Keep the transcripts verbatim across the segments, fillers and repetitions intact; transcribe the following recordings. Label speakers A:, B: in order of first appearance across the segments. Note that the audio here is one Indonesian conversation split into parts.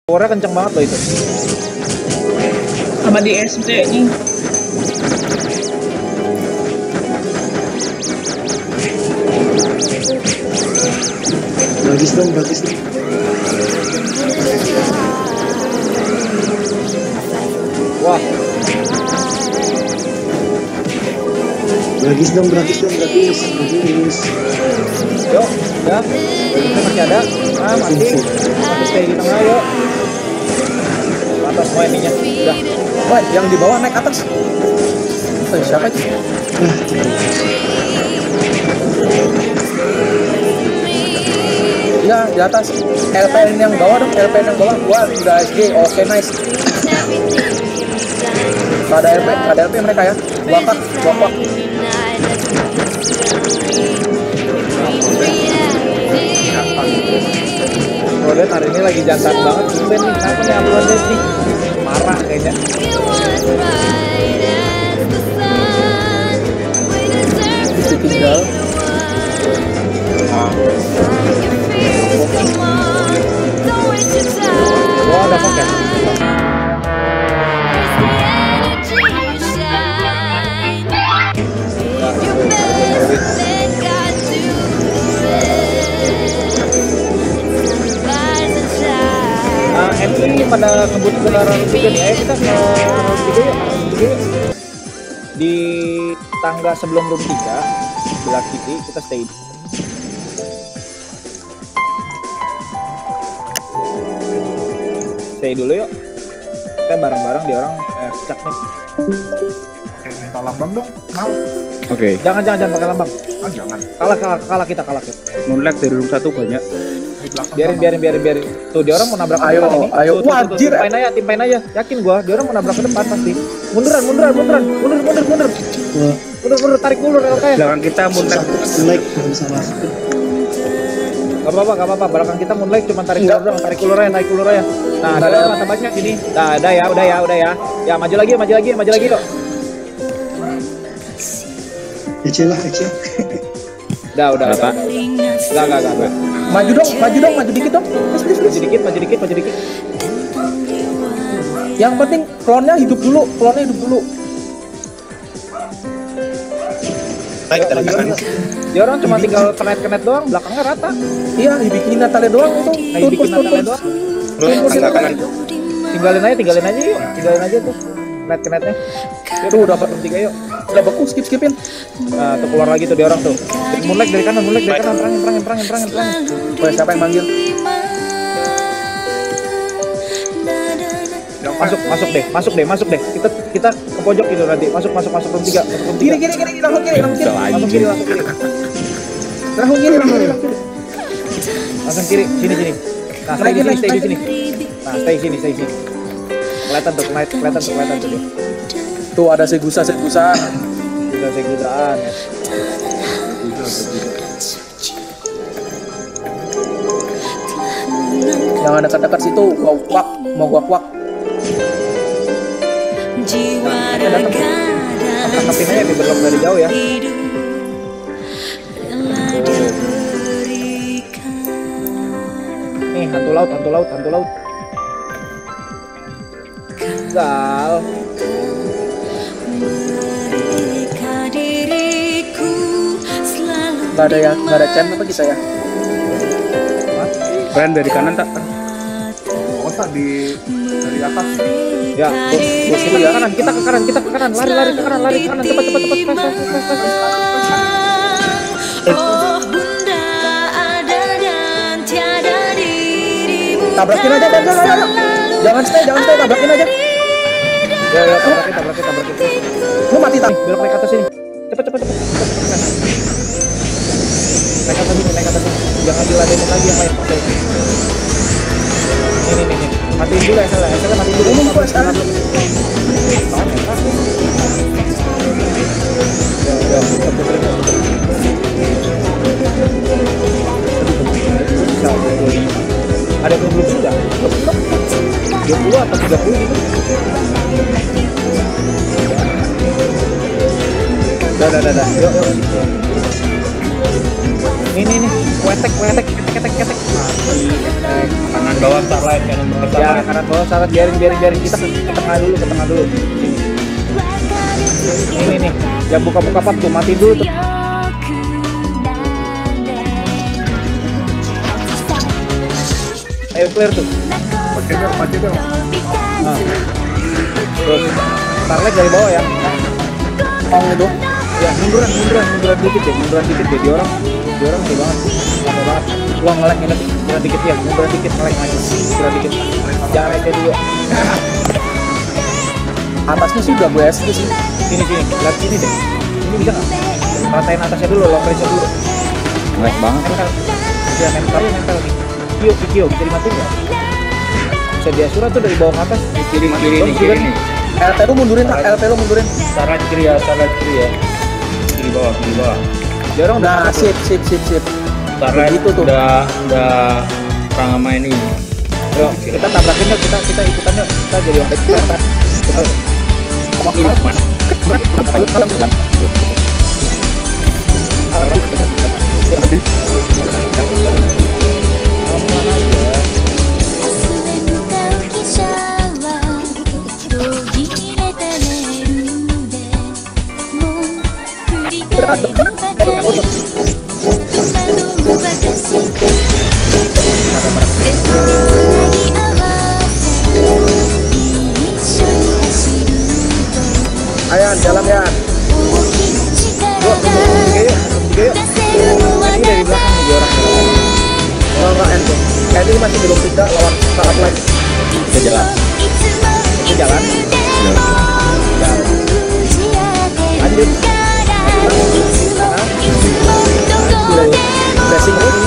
A: Powernya kenceng banget loh itu.
B: Sama di S D-nya.
C: Bagus dong, bagus dong.
A: Wah.
C: Bagus dong, gratis dong, gratis, gratis.
A: Yuk, ya. Baliknya masih ada. Ah, masih. Masih stay di tengah, yuk. Atas semua ininya. Udah. Wah, yang di bawah naik atas. Oh, siapa itu?
C: Nah,
A: Ya, di atas. L P N yang bawah dong, L P N yang bawah. Wah, udah S G. Oke, nice. Gak ada L P, gak ada L P mereka ya. Bapak, bapak. Oh, lihat hari ini lagi jantan banget. Tumben nih, kenapa nih aluan deh nih? Marah kayaknya.
C: tinggal.
A: Wah, ada pakai. Nah, M ini pada kebut kendaraan tiga nih. Ayo kita ke room tiga yuk. Tiga yuk. Di tangga sebelum room tiga, sebelah kiri kita stay. Stay dulu yuk. Kita bareng-bareng di orang eh, cak nih.
D: Eh, minta lambang dong. Mau.
E: Oke. Okay.
A: Jangan jangan jangan pakai lambang.
D: Ah, jangan.
A: Kalah kalah kalah kita kalah kita.
E: Moonlight dari room satu banyak.
D: Di belakang.
A: Biarin biarin biarin biarin. Tuh dia orang mau nabrak
C: Ayo,
A: depan ini.
C: ayo.
A: Tuh, tuh, tuh, tuh,
C: Wajir.
A: timpain aja, timpain aja. Yakin gua, dia orang mau nabrak ke depan pasti. Munduran, munduran, munduran. Mundur, mundur, mundur.
C: Wah,
A: Mundur, mundur, tarik mundur L K.
E: Belakang kita Moonlight.
C: like belum salah.
A: Gak apa-apa, gak apa-apa. Belakang kita Moonlight cuma tarik ulur doang, tarik ulur aja, tarik ulur aja. Nah, ada mata banyak sini. Nah, ada ya, udah ya, udah ya. Ya, maju lagi, maju lagi, maju lagi yuk.
C: Ece lah, Ece.
A: Udah, udah,
E: Apa?
A: udah. Enggak, enggak, enggak, enggak. Maju dong, maju dong, maju dikit dong. Please, please, please. Maju dikit, maju dikit, maju dikit. Yang penting klonnya hidup dulu, klonnya hidup dulu.
D: Baik, dari kanan.
A: Dia orang cuma tinggal kenet-kenet doang, belakangnya rata. Iya, dibikin Natale doang itu. Nah, dibikin Natale doang.
D: Terus tangga kanan.
A: Tinggalin aja, tinggalin aja yuk. Tinggalin aja tuh. Kenet-kenetnya. Tuh udah dapat tiga yuk. Udah bagus, skip skipin. Nah, tuh keluar lagi tuh dia orang tuh. Moonlight dari kanan, Moonlight dari kanan, perangin, perangin, perangin, perangin, perangin. Oh, siapa yang manggil? Masuk, masuk deh, masuk deh, masuk deh. Kita kita ke pojok gitu nanti. Masuk, masuk, masuk room tiga, masuk room tiga. Kiri, kiri, kiri, langsung kiri, langsung kiri. Langsung kiri, langsung kiri. Langsung kiri, langsung kiri, langsung kiri. Langsung kiri, sini, sini. Nah, stay di sini, stay di sini. Nah, stay sini, stay sini. Kelihatan tuh, kelihatan, kelihatan tuh, kelihatan tuh dia. Tuh ada segusa, segusa. Sudah segusaan. Jangan dekat-dekat situ, mau kuak, mau gua kuak. Nah, angkatin aja di belok dari jauh ya. Nih, hantu laut, hantu laut, hantu laut. Gal. Gak ada ya, gak ada cem apa kita ya?
E: Kalian dari kanan tak?
D: Oh, tak di dari atas.
A: Ya, bos, bos kita ke kanan, kita ke kanan, kita ke kanan, lari, lari ke kanan, lari ke kanan, cepat, cepat, cepat, cepat, cepat, cepat, cepat. Tabrakin aja, jangan, jangan, jangan stay, jangan stay, tabrakin aja. Ya, ya, tabrakin, tabrakin, tabrakin. Lu mati tak? Belok naik ke atas sini. Cepat, cepat, cepat, cepat. Naik ke atas sini, naik ke atas sini. Jangan diladenin lagi yang lain. Oke. Ini, nih, nih. Matiin dulu, S L, S L matiin dulu. Umum kok sekarang. Ya, ya, kita puterin. Ada yang belum sudah? dua puluh atau tiga puluh gitu? Udah, udah, udah, udah. Yuk, yuk. Ini, ini. wetek, wetek, ketek, ketek, ketek. Mati, ketek.
D: Kanan bawah Starlight, kanan bawah
A: Ya,
D: Starlight.
A: kanan bawah salah, biarin, biarin, biarin kita ke ke tengah dulu, ke tengah dulu. Ini nih, yang buka-buka pap tuh, mati dulu tuh. Ayo clear tuh.
D: Pakai dong, pakai dong.
A: Nah. Terus Starlight dari bawah ya. Oh itu. Ya munduran, munduran, munduran dikit ya, munduran dikit ya. Dia orang, dia orang kayak banget, lama banget. Gua ngelek ini, munduran dikit ya, munduran dikit, ngelek lagi, munduran dikit. Jangan aja dulu.
C: Atasnya sih udah gue S D sih.
A: Sini sini, lihat sini deh. Ini bisa nggak? Rasain atasnya dulu, long range dulu.
E: Ngelek banget.
A: Nempel. Ya nempel, nempel nih. Kio, Kio, bisa dimatiin nggak? Bisa dia surat tuh dari bawah ke atas.
D: Kiri, kiri,
A: Dong,
D: ini, kiri,
A: juga
D: ini.
C: L T lu mundurin lah, L T lu mundurin.
D: Starlight kiri ya, Starlight kiri ya. Kiri bawah, kiri bawah.
A: Dia orang udah
C: Nah,
A: atas tuh.
C: sip, sip, sip, sip.
D: Starlight
C: Begitu tuh.
D: udah udah perang sama ini.
A: Yuk, kita tabrakin yuk, kita kita ikutan yuk. Kita jadi orang baik. Kita kita
D: Apa ini mana?
C: Ayan, jalan ya.
A: Ini dari belakang nih dia orang.
C: Kalau nggak N tuh. N ini masih belum tiga lawan saat lagi.
E: Kita jalan.
A: Itu jalan.
C: Lanjut. Blessing ini.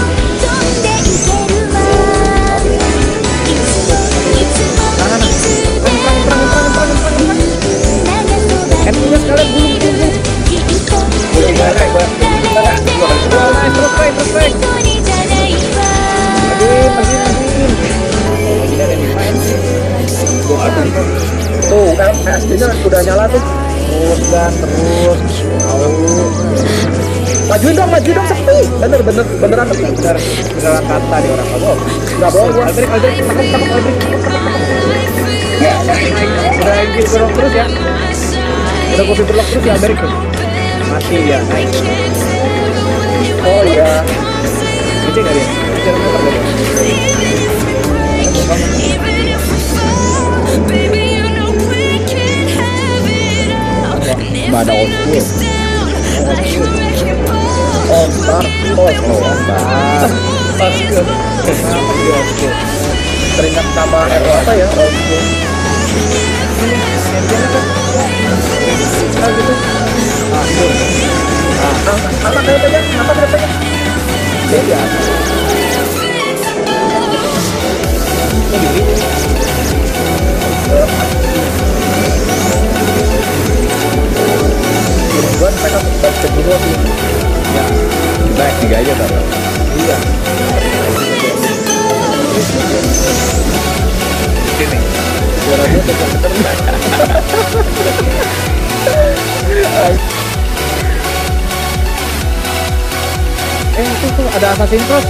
A: Handphonenya sekalian gulung gulung. Gulung gulung kayak gue. Terus baik, terus baik. Lagi, lagi, lagi. Lagi ada yang main.
C: Tuh, kan P S D-nya udah nyala tuh.
A: Terus dan terus. Tahu.
C: Majuin dong, majuin dong sepi. Bener, bener, beneran sepi.
A: Bener, beneran kata di orang kamu.
C: Nggak bohong gua.
A: Aldrik, Aldrik, tangkap, tangkap, Aldrik. Udah engine berlock terus ya. Udah kopi berlock terus ya, Aldrik tuh. Mati ya, naik.
C: Oh iya.
A: Ngecek nggak dia? Ngecek motor nggak dia?
E: Nggak ada old school.
C: Oh, start. Oh, oh,
E: Nah,
A: Kenapa dia oke?
C: teringat sama R apa ya? Oh, itu.
A: Nah gitu. Ah, itu.
C: Ah, angkat keretanya, angkat keretanya.
A: Dia di atas. Kok di sini?
C: Gua saya kan baca dulu sih.
A: Ya,
E: kita X tiga aja tadi.
A: iya.
D: Sini.
C: Suaranya kenceng-kenceng.
A: Eh, itu tuh ada Assassin's Cross.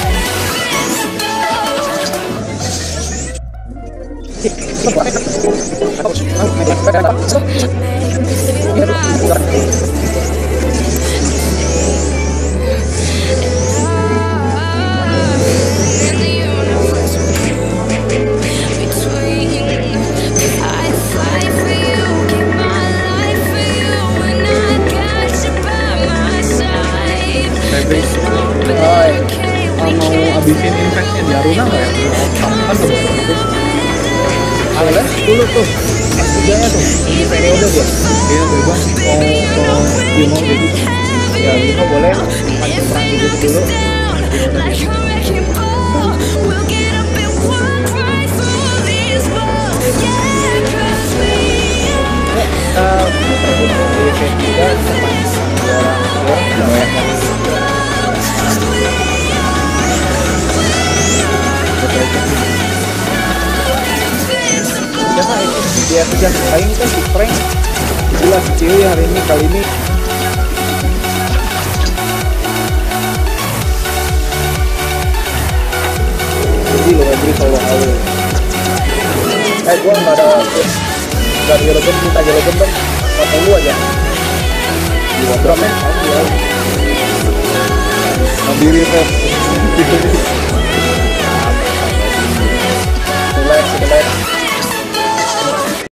C: Hai.
D: Mau habisin investnya di Aruna nggak ya? Kan udah bagus.
A: Ada dulu tuh. S tiga nya tuh. Ini periode dia.
D: Iya, bebas. Mau mau dia mau jadi
A: Ya, Bimo boleh pancing perang di situ dulu. Kita putar dulu di V tiga depan dua orang dua orang siapa itu dia kerja paling kan si prank jelas cewek hari ini kali ini Ebri lo, Ebri solo awal.
C: Eh gua nggak ada nggak ada yellow gem, minta yellow gem dong empat puluh aja
A: Dua drop men.
E: Mandiri, Pep.